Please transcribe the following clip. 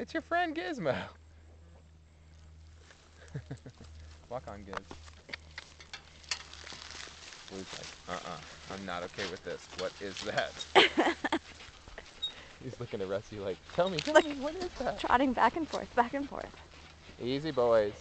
It's your friend Gizmo. Walk on, Giz. Blue's like, I'm not okay with this. What is that? He's looking at Rusty like, tell me, what is that? Trotting back and forth, back and forth. Easy, boys.